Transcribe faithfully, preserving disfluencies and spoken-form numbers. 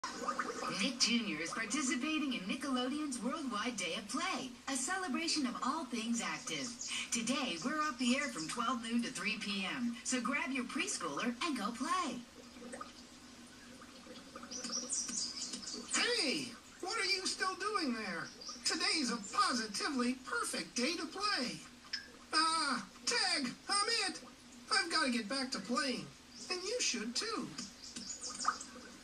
Nick Junior is participating in Nickelodeon's Worldwide Day of Play, a celebration of all things active. Today, we're off the air from twelve noon to three p m, so grab your preschooler and go play. Hey, what are you still doing there? Today's a positively perfect day to play. Ah, Tag, I'm it. I've got to get back to playing, and you should too.